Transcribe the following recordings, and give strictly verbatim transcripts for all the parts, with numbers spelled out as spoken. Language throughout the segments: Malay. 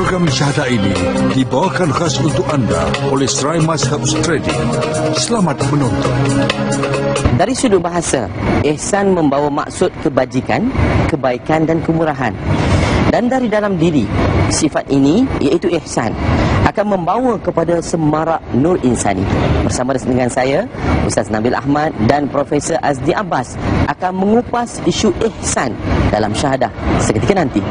Program Syahadah ini dibawakan khas untuk anda oleh Serai Mazhab Trading. Selamat menonton. Dari sudut bahasa, ihsan membawa maksud kebajikan, kebaikan dan kemurahan. Dan dari dalam diri, sifat ini iaitu ihsan akan membawa kepada semarak nur insani. Bersama dengan saya, Ustaz Nabil Ahmad dan Profesor Azdi Abbas akan mengupas isu ihsan dalam Syahadah seketika nanti.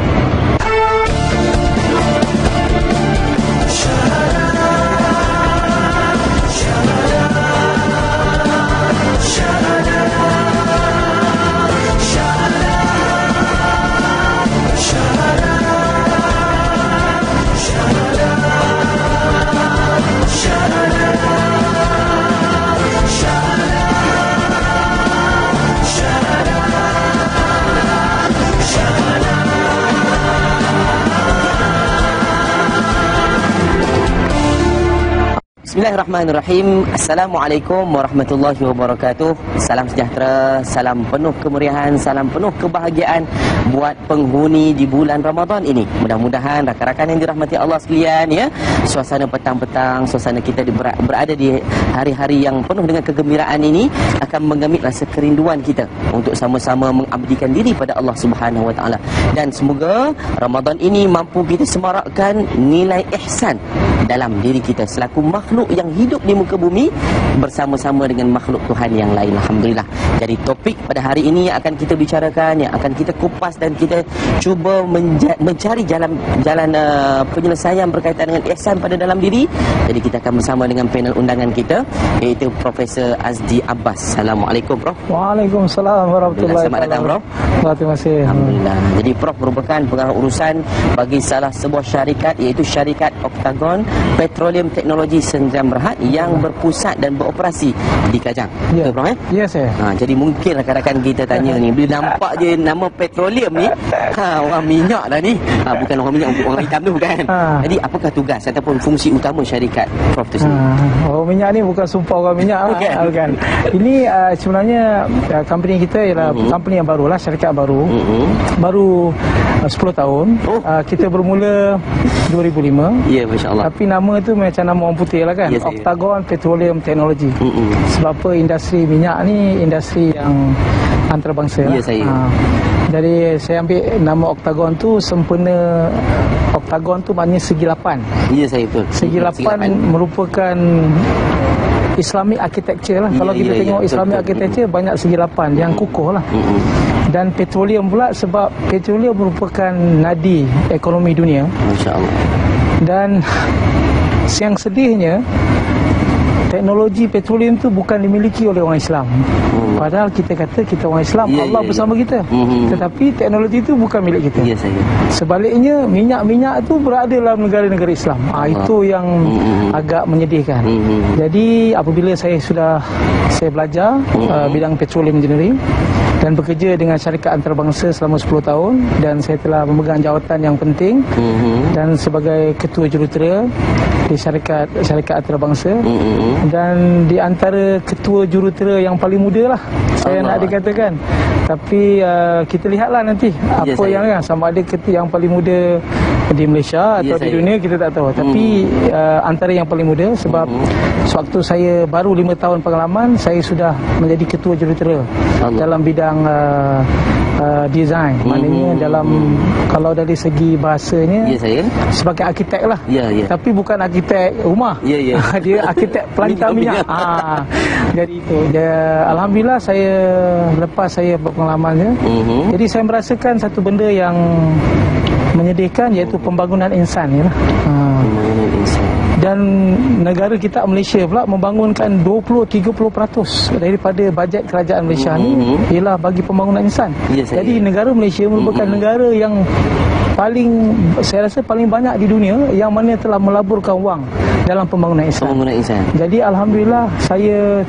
Bismillahirrahmanirrahim. Assalamualaikum warahmatullahi wabarakatuh. Salam sejahtera, salam penuh kemeriahan, salam penuh kebahagiaan buat penghuni di bulan Ramadan ini. Mudah-mudahan rakan-rakan yang dirahmati Allah sekalian, ya, suasana petang-petang, suasana kita berada di hari-hari yang penuh dengan kegembiraan ini akan mengemit rasa kerinduan kita untuk sama-sama mengabdikan diri pada Allah Subhanahu wa taala. Dan semoga Ramadan ini mampu kita semarakkan nilai ihsan dalam diri kita selaku makhluk yang hidup di muka bumi bersama-sama dengan makhluk Tuhan yang lain. Alhamdulillah. Jadi topik pada hari ini yang akan kita bicarakan, yang akan kita kupas dan kita cuba mencari jalan jalan uh, penyelesaian berkaitan dengan ihsan pada dalam diri. Jadi kita akan bersama dengan panel undangan kita, iaitu Profesor Azdi Abbas. Assalamualaikum, Prof. Waalaikumsalam warahmatullahi wabarakatuh. Selamat datang, Prof. Terima kasih. Alhamdulillah. Jadi Prof merupakan pengarah urusan bagi salah sebuah syarikat, iaitu syarikat Octagon Petroleum Teknologi Sdn Bhd yang berpusat dan beroperasi di Kajang. Ya. Betul, Prof? Eh? Ya, saya. Ha, jadi mungkin rakan-rakan kita tanya ni, bila nampak je nama petroleum ni, ha, orang minyak dah ni. Ha, bukan orang minyak, orang hitam tu bukan. Ha. Jadi apakah tugas ataupun fungsi utama syarikat Prof tu sendiri? Ha, orang minyak ni bukan sumpah orang minyak. Bukan. Ha, bukan. Ini uh, sebenarnya uh, company kita ialah uh-huh. company yang baru lah, syarikat baru. Uh-huh. Baru uh, sepuluh tahun. Oh. Uh, kita bermula dua ribu lima. Ya, masya-Allah. Tapi nama tu macam nama orang putih lah kan. Yes, Octagon Petroleum Technology. Uh-uh. Sebab apa industri minyak ni industri yang antarabangsa. Ya, lah. Saya. Ha. Jadi saya ambil nama Octagon tu sempena. Octagon tu maknanya segi lapan. Ya, saya betul. Segi lapan merupakan Islamic architecture lah. Ya, kalau kita ya, tengok ya, Islamic betul, architecture betul. Banyak segi lapan yang kukuh lah. Uh-huh. Dan petroleum pula sebab petroleum merupakan nadi ekonomi dunia. Masya-Allah. Dan yang sedihnya teknologi petroleum tu bukan dimiliki oleh orang Islam. Hmm. Padahal kita kata kita orang Islam, yeah, Allah yeah, bersama yeah. kita. Hmm. Tetapi teknologi itu bukan milik kita. Yeah, saya. Sebaliknya minyak-minyak tu berada dalam negara-negara Islam. Ah, itu yang hmm. agak menyedihkan. Hmm. Jadi apabila saya sudah saya belajar hmm. uh, bidang petroleum engineering dan bekerja dengan syarikat antarabangsa selama sepuluh tahun dan saya telah memegang jawatan yang penting hmm. dan sebagai ketua jurutera di syarikat syarikat antarabangsa. Hmm. Dan di antara ketua jurutera yang paling muda lah saya Allah. Nak dikatakan. Tapi uh, kita lihatlah nanti apa yes, yang kan, sama ada ketua yang paling muda di Malaysia atau yes, di dunia kita tak tahu. Tapi hmm. uh, antara yang paling muda sebab hmm. sewaktu saya baru lima tahun pengalaman saya sudah menjadi ketua jurutera Allah. Dalam bidang uh, uh, design. Hmm. Maknanya dalam hmm. kalau dari segi bahasanya yes, saya. Sebagai arkitek lah. Yeah, yeah. Tapi bukan arkitek rumah. Yeah, yeah. Dia arkitek pelantar minyak. Ah, jadi itu. Dia, Alhamdulillah saya lepas saya berpengalamannya. Uh-huh. Jadi saya merasakan satu benda yang menyedihkan iaitu pembangunan insan ya. Ha. Pembangunan insan. Dan negara kita Malaysia pula membangunkan dua puluh hingga tiga puluh peratus daripada bajet kerajaan Malaysia uh-huh. ni ialah bagi pembangunan insan. Yes, jadi saya. Negara Malaysia merupakan uh-huh. negara yang paling saya rasa paling banyak di dunia yang mana telah melaburkan wang dalam pembangunan insan. Pembangunan insan. Jadi alhamdulillah saya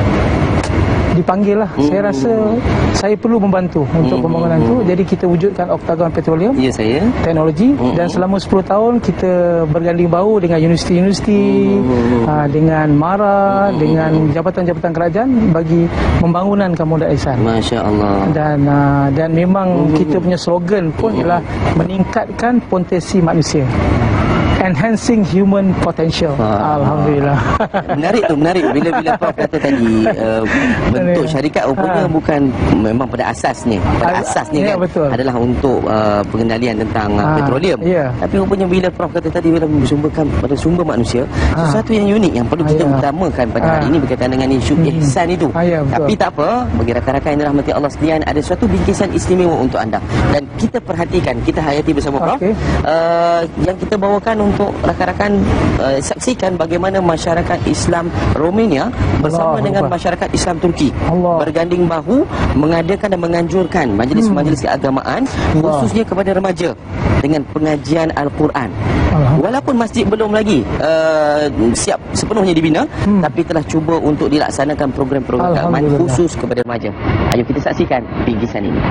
dipanggil lah. Hmm. Saya rasa saya perlu membantu hmm. untuk pembangunan itu. Hmm. Jadi kita wujudkan Octagon Petroleum ya, saya. Teknologi hmm. dan selama sepuluh tahun kita berganding bahu dengan universiti-universiti, hmm. uh, dengan MARA, hmm. dengan jabatan-jabatan kerajaan bagi pembangunan kemudahan insan. Masya-Allah. Dan uh, dan memang hmm. kita punya slogan pun hmm. ialah meningkatkan potensi manusia. enhancing human potential. Ah. Alhamdulillah. Menarik tu, menarik. Bila-bila Prof kata tadi uh, bentuk syarikat rupanya Ha. bukan memang pada asasnya. Pada Ah, asasnya ya, kan betul. adalah untuk uh, pengendalian tentang uh, Ha, petroleum. ya. Tapi rupanya bila Prof kata tadi bila bersumberkan pada sumber manusia, Ha. sesuatu yang unik yang perlu kita Ya. utamakan pada Ha. hari ini berkaitan dengan isu Hmm. ihsan itu. Ha, ya, betul. Tapi tak apa, bagi rakan-rakan yang dirahmati Allah sekalian, ada suatu bingkisan istimewa untuk anda dan kita perhatikan, kita hayati bersama Prof. Okey. Uh, yang kita bawakan untuk rakan-rakan uh, saksikan bagaimana masyarakat Islam Romania bersama Allah dengan Akbar. masyarakat Islam Turki Allah. berganding bahu mengadakan dan menganjurkan majlis-majlis keagamaan Allah. khususnya kepada remaja dengan pengajian Al-Quran. Alhamdulillah. Walaupun masjid belum lagi uh, siap sepenuhnya dibina, Hmm. tapi telah cuba untuk dilaksanakan program-program keagamaan Alhamdulillah. khusus kepada remaja. Ayo kita saksikan bingkisan ini.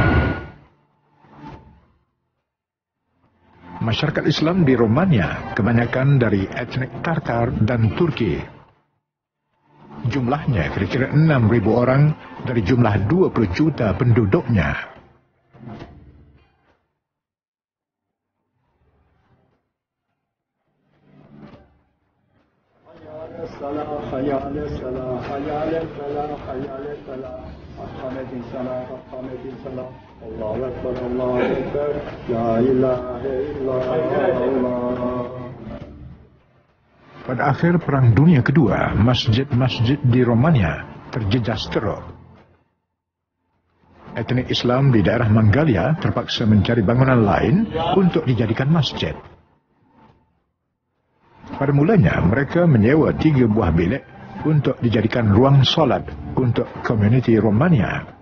Masyarakat Islam di Romania kebanyakan dari etnik Tartar dan Turki. Jumlahnya kira-kira enam ribu orang dari jumlah dua puluh juta penduduknya. Allahu Akbar, Allahu Akbar, la ilaha illallah. Pada akhir Perang Dunia Kedua, masjid-masjid di Romania terjejas teruk. Etnik Islam di daerah Mangalia terpaksa mencari bangunan lain untuk dijadikan masjid. Pada mulanya, mereka menyewa tiga buah bilik untuk dijadikan ruang solat untuk komuniti Romania.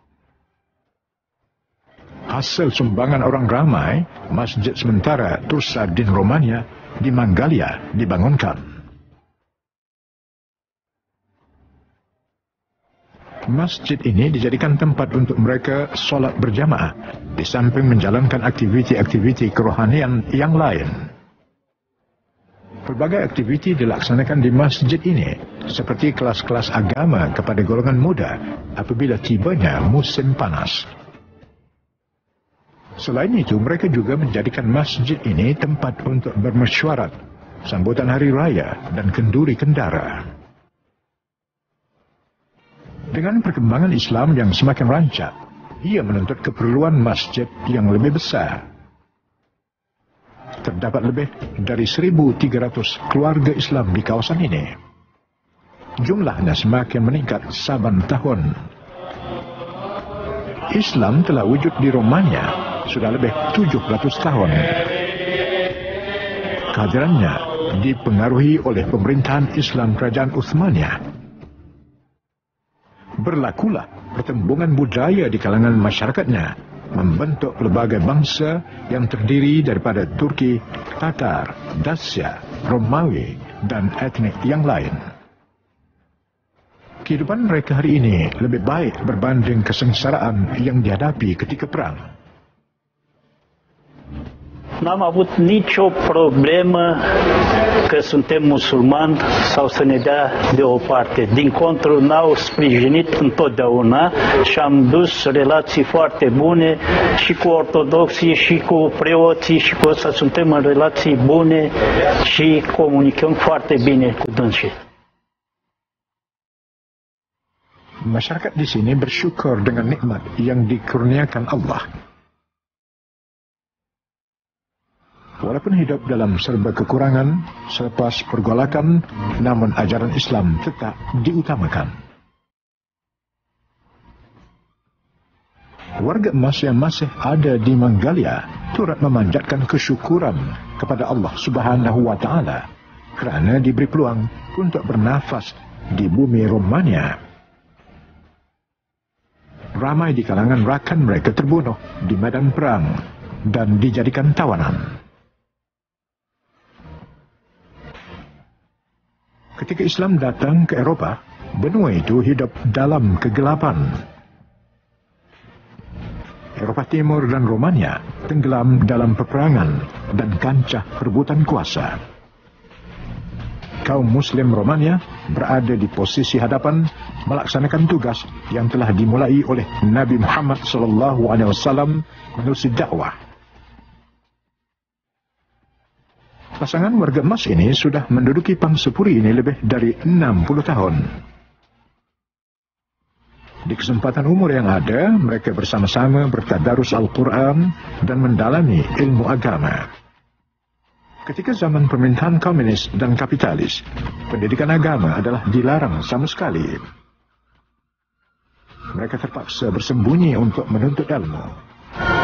Hasil sumbangan orang ramai, masjid sementara Tursa din Romania di Mangalia dibangunkan. Masjid ini dijadikan tempat untuk mereka solat berjamaah, di samping menjalankan aktiviti-aktiviti kerohanian yang lain. Pelbagai aktiviti dilaksanakan di masjid ini, seperti kelas-kelas agama kepada golongan muda apabila tibanya musim panas. Selain itu, mereka juga menjadikan masjid ini tempat untuk bermesyuarat, sambutan hari raya dan kenduri kendara. Dengan perkembangan Islam yang semakin rancak, ia menuntut keperluan masjid yang lebih besar. Terdapat lebih dari seribu tiga ratus keluarga Islam di kawasan ini. Jumlahnya semakin meningkat saban tahun. Islam telah wujud di Romania sudah lebih tujuh ratus tahun. Kehadirannya dipengaruhi oleh pemerintahan Islam Kerajaan Uthmaniyah. Berlakulah pertembungan budaya di kalangan masyarakatnya, membentuk pelbagai bangsa yang terdiri daripada Turki, Tatar, Dacia, Romawi, dan etnik yang lain. Kehidupan mereka hari ini lebih baik berbanding kesengsaraan yang dihadapi ketika perang. N-am avut nicio problemă că suntem musulmani sau să ne dea de o parte. Din contră, n-au sprijinit întotdeauna și am dus relații foarte bune și cu ortodoxii, și cu preoții, și cu ăsta suntem în relații bune și comunicăm foarte bine cu dânsii. Masyarakat di sini bersyukur dengan nikmat yang dikurniakan Allah. Walaupun hidup dalam serba kekurangan, selepas pergolakan, namun ajaran Islam tetap diutamakan. Warga emas yang masih ada di Mangalia turut memanjatkan kesyukuran kepada Allah Subhanahu wa Ta'ala kerana diberi peluang untuk bernafas di bumi Romania. Ramai di kalangan rakan mereka terbunuh di medan perang dan dijadikan tawanan. Ketika Islam datang ke Eropah, benua itu hidup dalam kegelapan. Eropah Timur dan Romania tenggelam dalam peperangan dan kancah perebutan kuasa. Kaum Muslim Romania berada di posisi hadapan melaksanakan tugas yang telah dimulai oleh Nabi Muhammad sallallahu alaihi wasallam menerusi dakwah. Pasangan warga emas ini sudah menduduki pangsepuri ini lebih dari enam puluh tahun. Di kesempatan umur yang ada, mereka bersama-sama bertadarus Al-Quran dan mendalami ilmu agama. Ketika zaman pemerintahan komunis dan kapitalis, pendidikan agama adalah dilarang sama sekali. Mereka terpaksa bersembunyi untuk menuntut ilmu.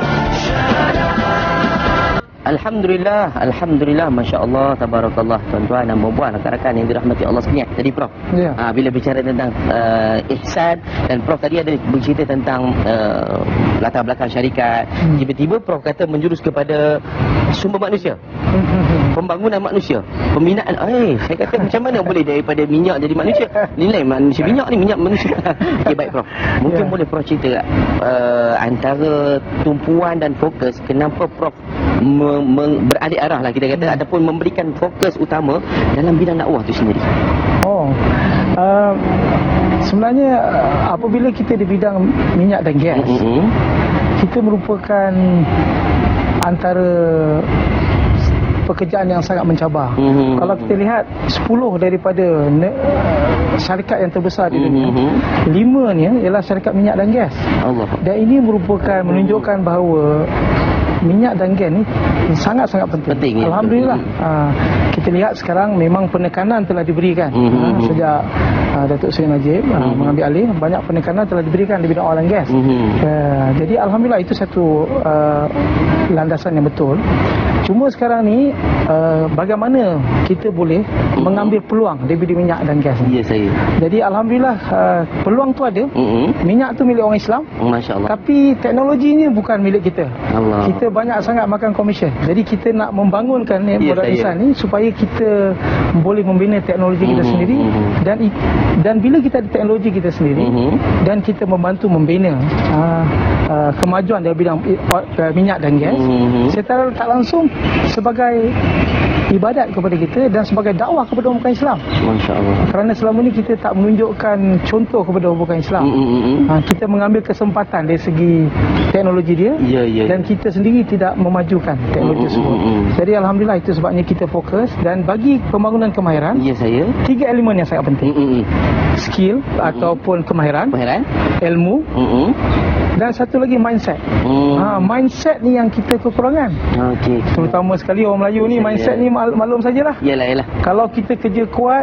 Alhamdulillah, Alhamdulillah, Masya Allah, Tabarakallah, tuan-tuan dan puan-puan, rakan-rakan yang dirahmati Allah sekalian. Jadi Prof, Ya. ha, bila bicara tentang uh, ihsan, dan Prof tadi ada bercerita tentang uh, latar belakang syarikat, Hmm. tiba-tiba Prof kata menjurus kepada sumber manusia, pembangunan manusia, pembinaan. Eh, saya kata macam mana boleh daripada minyak jadi manusia? Nilai manusia minyak ni, minyak manusia. Okey, baik Prof. Mungkin Ya. boleh Prof cerita uh, antara tumpuan dan fokus kenapa Prof me, me, beralih arah lah kita kata, ataupun memberikan fokus utama dalam bidang dakwah tu sendiri. Oh, uh, sebenarnya uh, apabila kita di bidang minyak dan gas, Mm-hmm. kita merupakan antara pekerjaan yang sangat mencabar. Mhm. Kalau kita lihat sepuluh daripada ne- syarikat yang terbesar di dunia, Mhm. lima ni ialah syarikat minyak dan gas. Allah. Dan ini merupakan menunjukkan bahawa minyak dan gas ni sangat-sangat penting. Penting, ya. Alhamdulillah. Mhm. Uh, kita lihat sekarang memang penekanan telah diberikan Mhm. uh, sejak uh, Datuk Seri Najib uh, Mhm. mengambil alih, banyak penekanan telah diberikan di bidang oil and gas. Mhm. Uh, jadi Alhamdulillah itu satu uh, landasan yang betul. Cuma sekarang ni uh, bagaimana kita boleh Mhm. mengambil peluang dari bidang minyak dan gas ni. Ya saya. Jadi Alhamdulillah uh, peluang tu ada. Mhm. Minyak tu milik orang Islam, Masya Allah. tapi teknologinya bukan milik kita. Allah. Kita banyak sangat makan komisen. Jadi kita nak membangunkan ni Ya, modal saya. Ihsan ni supaya kita boleh membina teknologi kita Mhm, sendiri, mhm. dan i- dan bila kita ada teknologi kita sendiri, Mhm. dan kita membantu membina uh, uh, kemajuan dalam bidang i- uh, minyak dan gas, Mhm. secara tak langsung sebagai ibadat kepada kita dan sebagai dakwah kepada umat Islam. Masya Allah. Kerana selama ni kita tak menunjukkan contoh kepada umat Islam. Mhm. Ha, kita mengambil kesempatan dari segi teknologi dia, Ya, ya. dan kita sendiri tidak memajukan teknologi Mm, tersebut. mm, mm, mm. Jadi Alhamdulillah itu sebabnya kita fokus, dan bagi pembangunan kemahiran, Ya saya. tiga elemen yang sangat penting. Mhm. Skill ataupun kemahiran, Kemahiran. ilmu, Mhm. dan satu lagi mindset. Mhm. Ha, mindset ni yang kita kekurangan. Okey. Terutama sekali orang Melayu ni, Ya, mindset ya. ni mal- maklum sajalah. Yalah, yalah. Kalau kita kerja kuat,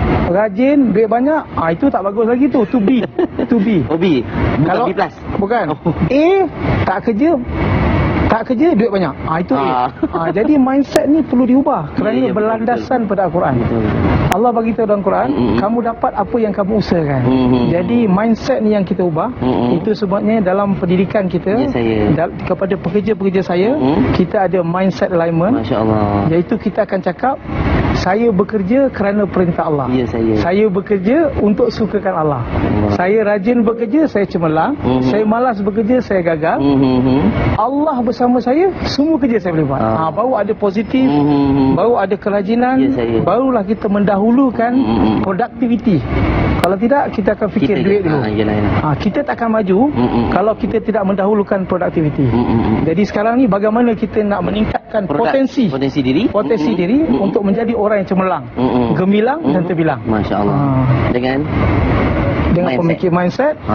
rajin, duit banyak, ah itu tak bagus lagi tu, to be. To be. O B. Bukan Kalau B plus. Bukan. Oh. A tak kerja, tak kerja duit banyak. Ah itu Ah. A. Ah jadi mindset ni perlu diubah kerana Ya, ya, betul, berlandasan pada Al-Quran. Betul. Allah bagi tahu dalam Quran, Mm-mm. kamu dapat apa yang kamu usahakan. Mm-mm. Jadi mindset ni yang kita ubah. Mm-mm. Itu sebabnya dalam pendidikan kita, Ya, saya. da- kepada pekerja-pekerja saya, Mm-mm. kita ada mindset alignment, Masya Allah. iaitu kita akan cakap, saya bekerja kerana perintah Allah. Ya saya. Saya bekerja untuk sukakan Allah. Allah. Saya rajin bekerja, saya cemerlang. Mhm. Saya malas bekerja, saya gagal. Mhm. Allah bersama saya, semua kerja saya boleh buat. Ah. Ha, baru ada positif, Mhm. baru ada kerajinan, Ya, saya. barulah kita mendahulukan Mhm. productivity. Kalau tidak, kita akan fikir Kita duit je. dulu. Ah, yalah, yalah. Ha, kita tak akan maju Mhm. kalau kita tidak mendahulukan productivity. Mhm. Jadi sekarang ni bagaimana kita nak meningkatkan Produk- potensi Potensi diri. potensi Mhm. diri Mhm. untuk menjadi orang yang cemerlang, Mhm. gemilang dan Mhm. terbilang. Masya Allah. Ah. Dengan Dengan mindset. pemikir mindset. ha.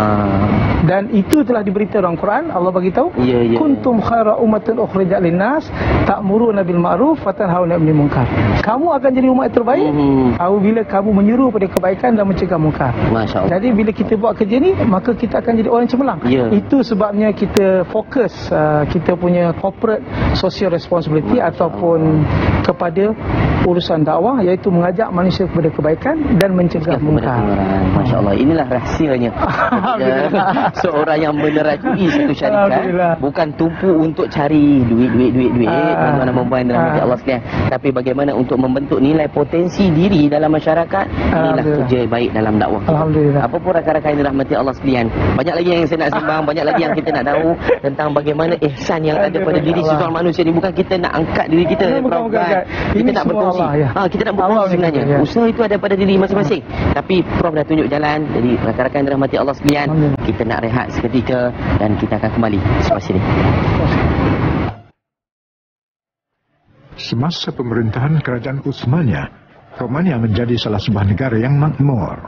Dan itu telah diberitahu dalam Quran. Allah bagi tahu, Ya, ya, kuntum khaira ummatin ukhrijat linnas ta'muruna bil ma'ruf wa tanhauna 'anil munkar. Kamu akan jadi umat terbaik Mhm. apabila kamu menyuruh pada kebaikan dan mencegah munkar. Masya Allah. Jadi bila kita buat kerja ni, maka kita akan jadi orang yang cemerlang. Ya. Itu sebabnya kita fokus uh, kita punya corporate social responsibility ataupun kepada urusan dakwah, iaitu mengajak manusia kepada kebaikan dan mencegah munkar. Masya Allah. Inilah rahsianya. Alhamdulillah. Seorang yang menerajui satu syarikat Alhamdulillah. bukan tumpu untuk cari duit, duit, duit, duit. Ah. Tuan-tuan dan puan-puan yang dirahmati Ah. Allah sekalian. Tapi bagaimana untuk membentuk nilai potensi diri dalam masyarakat. Inilah Alhamdulillah. kerja baik dalam dakwah kita. Alhamdulillah. Apa pun rakan-rakan yang dirahmati Allah sekalian. Banyak lagi yang saya nak sembang, banyak lagi yang kita nak tahu tentang bagaimana ihsan yang ada pada diri Allah. seseorang manusia ni. Bukan kita nak angkat diri kita, Bukan, bukan, Prof, bukan, kan? bukan. Kita Ini nak semua berkongsi. Allah, ya. Ha, kita nak Allah berkongsi ni sebenarnya. kita, ya. Usaha itu ada pada diri masing-masing. Tapi Prof dah tunjuk jalan. Jadi rakan-rakan yang dirahmati Allah sekalian, Alhamdulillah. kita nak rehat seketika dan kita akan kembali selepas ini. Semasa pemerintahan kerajaan Utsmania, Romania menjadi salah sebuah negara yang makmur.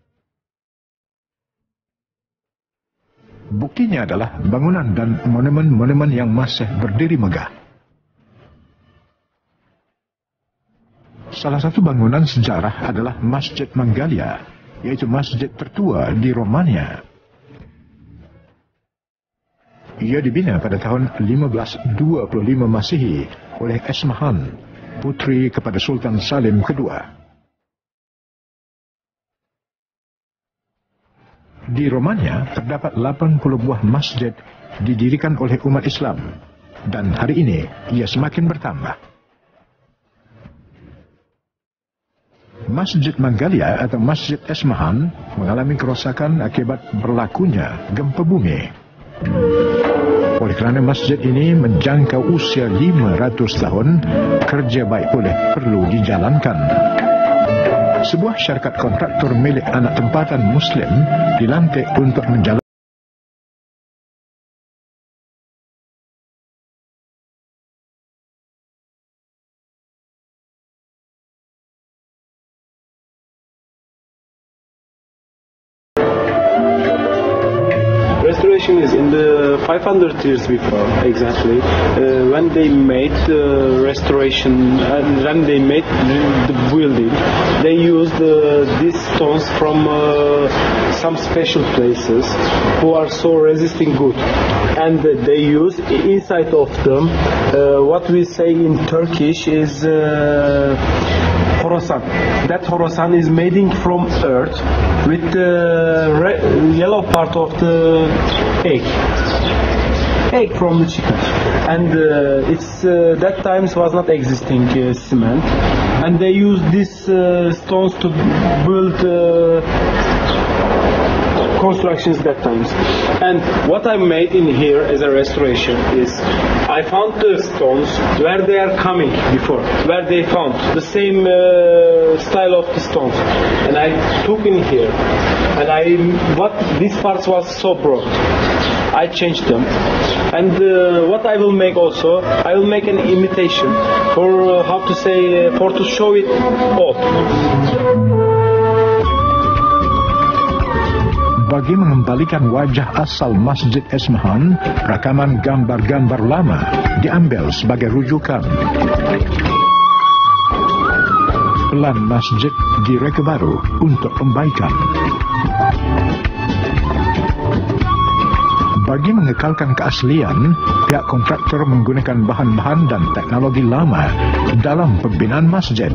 Buktinya adalah bangunan dan monumen-monumen yang masih berdiri megah. Salah satu bangunan sejarah adalah Masjid Mangalia, yaitu masjid tertua di Romania. Ia dibina pada tahun lima belas dua puluh lima Masehi oleh Esmahan, putri kepada Sultan Salim kedua. Di Romania terdapat delapan puluh buah masjid didirikan oleh umat Islam, dan hari ini ia semakin bertambah. Masjid Mangalia atau Masjid Esmahan mengalami kerosakan akibat berlakunya gempa bumi. Oleh kerana masjid ini menjangkau usia lima ratus tahun, kerja baik pulih perlu dijalankan. Sebuah syarikat kontraktor milik anak tempatan Muslim dilantik untuk menjalankan is in the five hundred years before, exactly, uh, when they made the restoration, uh, when they made the building, they used uh, these stones from uh, some special places who are so resisting good, and uh, they use inside of them uh, what we say in Turkish is uh, Horasan. That Horasan is made from earth with the red, yellow part of the egg. Egg from the chicken. And uh, it's uh, that times was not existing uh, cement. And they use these uh, stones to build uh, constructions that times. And what I made in here as a restoration is I found the stones where they are coming before, where they found the same uh, style of the stones, and I took in here, and I what these parts was so broad, I changed them, and uh, what I will make also, I will make an imitation for uh, how to say uh, for to show it off. Bagi mengembalikan wajah asal Masjid Esmahan, rakaman gambar-gambar lama diambil sebagai rujukan. Plan masjid direka baru untuk pembaikan. Bagi mengekalkan keaslian, pihak kontraktor menggunakan bahan-bahan dan teknologi lama dalam pembinaan masjid.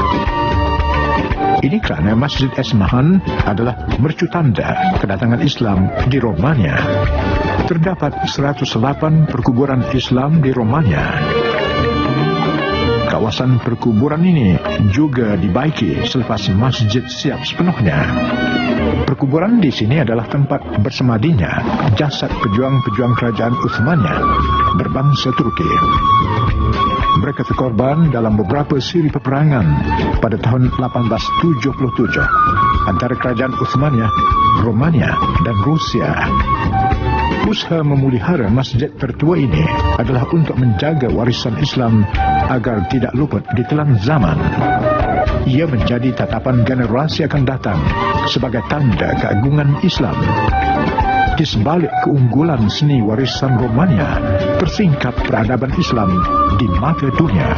Ini kerana Masjid Esmahan adalah mercutanda kedatangan Islam di Romania. Terdapat seratus delapan perkuburan Islam di Romania. Kawasan perkuburan ini juga dibaiki selepas masjid siap sepenuhnya. Perkuburan di sini adalah tempat bersemadinya jasad pejuang-pejuang kerajaan Utsmania berbangsa Turki. Mereka terkorban dalam beberapa siri peperangan pada tahun lapan belas tujuh puluh tujuh antara kerajaan Utsmania, Romania dan Rusia. Usaha memelihara masjid tertua ini adalah untuk menjaga warisan Islam agar tidak luput ditelan zaman. Ia menjadi tatapan generasi akan datang sebagai tanda keagungan Islam. Di sebalik keunggulan seni warisan Romania, tersingkap peradaban Islam di mata dunia.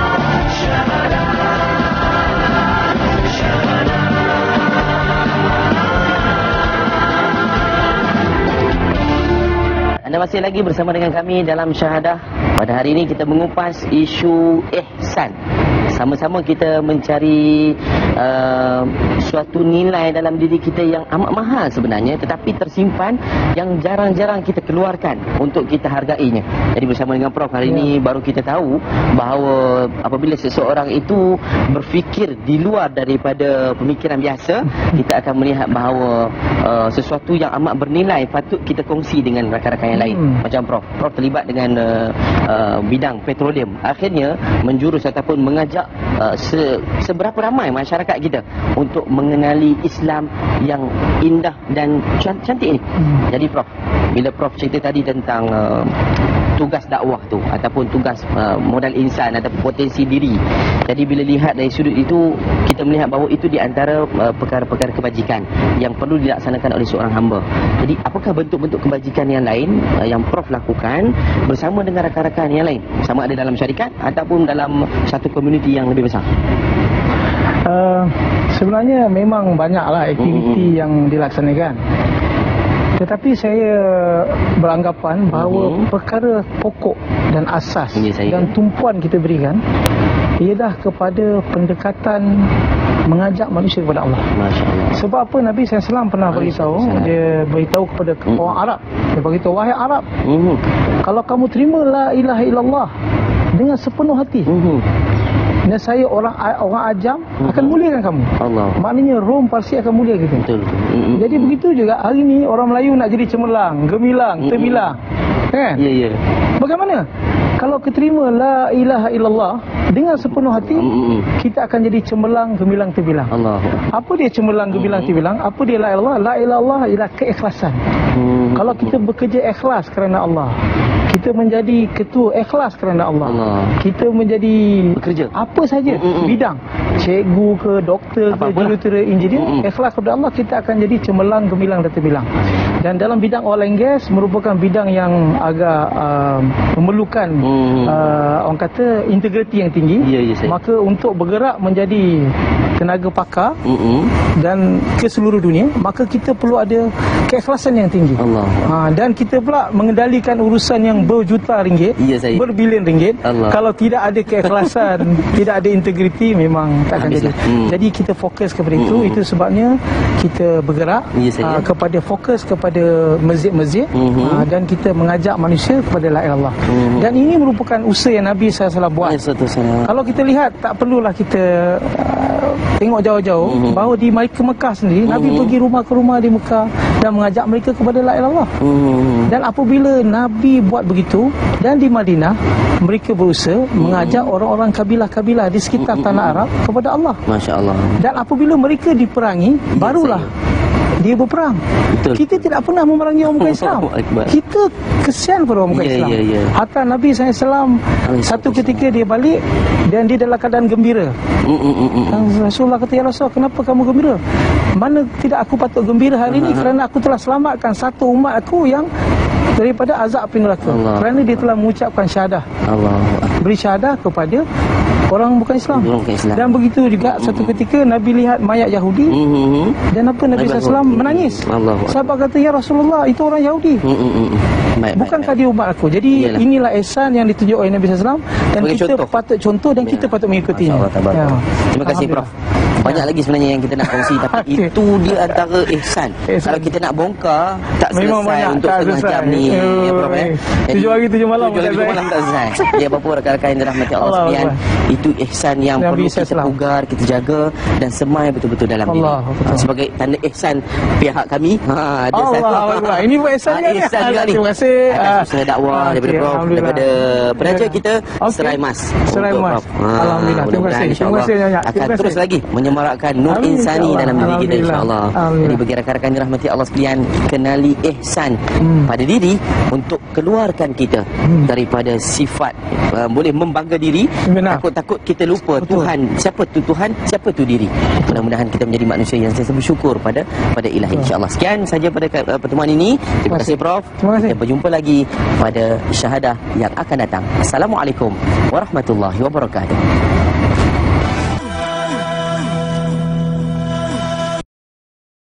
Anda masih lagi bersama dengan kami dalam Syahadah. Pada hari ini kita mengupas isu ihsan. Sama-sama kita mencari uh, suatu nilai dalam diri kita yang amat mahal sebenarnya, tetapi tersimpan yang jarang-jarang kita keluarkan untuk kita hargainya. Jadi bersama dengan Prof hari ini baru kita tahu bahawa apabila seseorang itu berfikir di luar daripada pemikiran biasa, kita akan melihat bahawa uh, sesuatu yang amat bernilai patut kita kongsi dengan rakan-rakan yang lain. Hmm. Macam Prof Prof terlibat dengan uh, uh, bidang petroleum, akhirnya menjurus ataupun mengajak juga uh, se, seberapa ramai masyarakat kita untuk mengenali Islam yang indah dan can- cantik ini. Hmm. Jadi Prof, bila Prof cerita tadi tentang uh, tugas dakwah tu ataupun tugas uh, modal insan ataupun potensi diri. Jadi bila lihat dari sudut itu, kita melihat bahawa itu di antara uh, perkara-perkara kebajikan yang perlu dilaksanakan oleh seorang hamba. Jadi apakah bentuk-bentuk kebajikan yang lain uh, yang Prof lakukan bersama dengan rakan-rakan yang lain, sama ada dalam syarikat ataupun dalam satu komuniti yang lebih besar? Uh, sebenarnya memang banyaklah aktiviti mm-hmm. yang dilaksanakan. Tetapi saya beranggapan bahawa mm-hmm. perkara pokok dan asas ya, dan tumpuan kita berikan ialah kepada pendekatan mengajak manusia kepada Allah. Masya Allah. Sebab apa Nabi sallallahu alaihi wasallam pernah beritahu, dia beritahu kepada mm-hmm. orang Arab, dia beritahu, wahai Arab, mm-hmm. kalau kamu terima la ilaha illallah dengan sepenuh hati, mm-hmm. dan saya orang orang ajam mm-hmm. akan muliakan kamu. Allah. Maknanya Rom Parsi akan mulia kita. Betul. Mm-hmm. Jadi begitu juga hari ni orang Melayu nak jadi cemerlang, gemilang, mm-hmm. terbilang. Kan? Ya, ya. Bagaimana? Kalau keterima la ilaha illallah dengan sepenuh hati, mm-hmm. kita akan jadi cemerlang, gemilang, terbilang. Allah. Apa dia cemerlang, gemilang, mm-hmm. terbilang? Apa dia la ilallah? La ilallah ialah keikhlasan. Mm-hmm. Kalau kita bekerja ikhlas kerana Allah, kita menjadi ketua ikhlas kerana Allah, Allah. Kita menjadi bekerja apa saja mm-hmm. bidang, cikgu ke, doktor ke, jurutera, engineer, mm-hmm. ikhlas kepada Allah, kita akan jadi cemerlang, gemilang dan terbilang. Dan dalam bidang oil and gas merupakan bidang yang agak uh, memerlukan hmm. uh, orang kata integriti yang tinggi. Ya, ya, maka untuk bergerak menjadi tenaga pakar hmm. dan ke seluruh dunia, maka kita perlu ada keikhlasan yang tinggi. Allah. Ha, dan kita pula mengendalikan urusan yang berjuta ringgit, ya, berbilion ringgit. Allah. Kalau tidak ada keikhlasan, tidak ada integriti, memang tak akan jadi. Hmm. Jadi kita fokus kepada hmm. itu. Itu sebabnya kita bergerak ya, uh, kepada fokus kepada masjid-masjid mm-hmm. uh, dan kita mengajak manusia kepada la ilallah. Mm-hmm. Dan ini merupakan usaha yang Nabi sallallahu alaihi wasallam buat. Yes, kalau kita lihat, tak perlulah kita uh, tengok jauh-jauh mm-hmm. bahawa di Mekah sendiri mm-hmm. Nabi pergi rumah ke rumah di Mekah dan mengajak mereka kepada la ilallah. Mm-hmm. Dan apabila Nabi buat begitu, dan di Madinah mereka berusaha mm-hmm. mengajak orang-orang kabilah-kabilah di sekitar mm-hmm. tanah Arab kepada Allah. Masya Allah. Dan apabila mereka diperangi, yes, barulah dia berperang. Betul. Kita tidak pernah memerangi orang bukan Islam. Kita kesian pada orang bukan yeah, Islam. Yeah, yeah. Hatta Nabi sallallahu alaihi wasallam satu ketika dia balik dan dia dalam keadaan gembira. Mm, mm, mm, mm. Rasulullah kata, ya Rasul, kenapa kamu gembira? Mana tidak aku patut gembira hari ini? Uh-huh. Kerana aku telah selamatkan satu umat aku yang daripada azab api neraka. Allah. Kerana dia telah mengucapkan syahadah. Allah. Beri syahadah kepada orang bukan Islam. Bukan Islam. Dan begitu juga mm-hmm. satu ketika Nabi lihat mayat Yahudi mm-hmm. dan apa Nabi sallallahu alaihi wasallam menangis. Allah. Sahabat kata, ya Rasulullah, itu orang Yahudi. Mm-hmm. Baik, bukankah baik, baik. dia umat aku? Jadi Yalah. inilah ihsan yang ditunjuk oleh Nabi sallallahu alaihi wasallam dan Bagi kita contoh. patut contoh dan ya. kita patut mengikutinya. Ya. Terima kasih Prof. Banyak lagi sebenarnya yang kita nak kongsi, tapi okay. itu dia antara ihsan. ihsan. Kalau kita nak bongkar, tak memang selesai banyak, untuk setengah jam ni. Ya Prof. Eh? Tujuh hari tujuh malam. Tujuh hari tujuh malam tak selesai. Ya, apa-apa rakan-rakan yang dirahmati Allah sekalian, itu ihsan yang Nabi perlu kita Islam. pugar, kita jaga dan semai betul-betul dalam Allah, diri. Betul. Sebagai tanda ihsan pihak kami. Ha, ada satu. Allah. Ini buat ihsan ni. Ihsan juga ni. Terima kasih. Atas usaha dakwah okay, daripada Prof, daripada penaja kita okay. Serai Mas. Serai Mas. Alhamdulillah. Terima kasih. Terima kasih banyak. Akan terus lagi menyemarakkan nur Amin, insani dalam diri kita, insya-Allah. Jadi bagi rakan-rakan dirahmati Allah sekalian, kenali ihsan hmm. pada diri untuk keluarkan kita hmm. daripada sifat uh, boleh membangga diri. Benar. Takut-takut kita lupa Betul. Tuhan. Siapa tu Tuhan? Siapa tu diri? Mudah-mudahan kita menjadi manusia yang sentiasa bersyukur pada pada Ilahi, insya-Allah. Sekian saja pada uh, pertemuan ini. Terima kasih Prof. Terima kasih. Kita berjumpa lagi pada syahadah yang akan datang. Assalamualaikum warahmatullahi wabarakatuh.